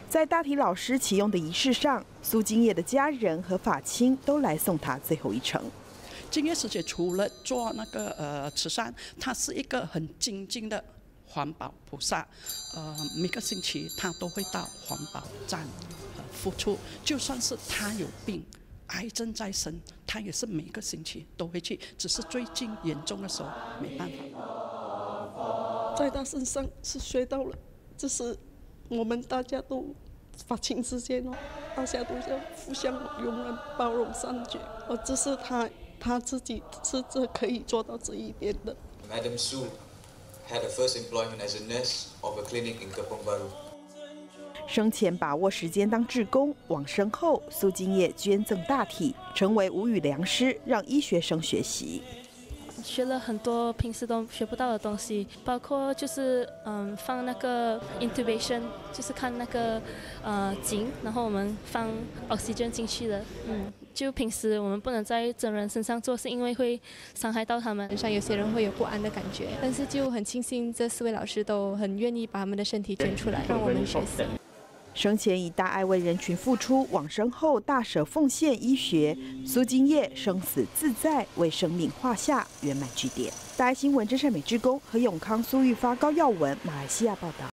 在大体老师启用的仪式上，苏金叶的家人和法亲都来送她最后一程。 金叶师姐除了做那个慈善，她是一个很精进的环保菩萨。每个星期她都会到环保站付出，就算是她有病。 癌症在身，他也是每个星期都会去，只是最近严重的时候没办法。在他身上是学到了，就是我们大家都法亲之间哦，大家都要互相容忍、包容、善举。这是他自己是可以做到这一点的。 Madam Su had her first employment as a nurse of a clinic in Kepong Baru. 生前把握时间当志工，往生后苏金叶捐赠大体，成为无语良师，让医学生学习。 学了很多平时都学不到的东西，包括就是放那个 intubation， 就是看那个井，然后我们放 oxygen 进去的。就平时我们不能在真人身上做，是因为会伤害到他们。 像有些人会有不安的感觉，但是就很庆幸这4位老师都很愿意把他们的身体捐出来，让我们学习。 生前以大爱为人群付出，往生后大舍奉献医学。苏金叶生死自在，为生命画下圆满句点。大爱新闻真善美之工何永康、苏玉发、高耀文，马来西亚报道。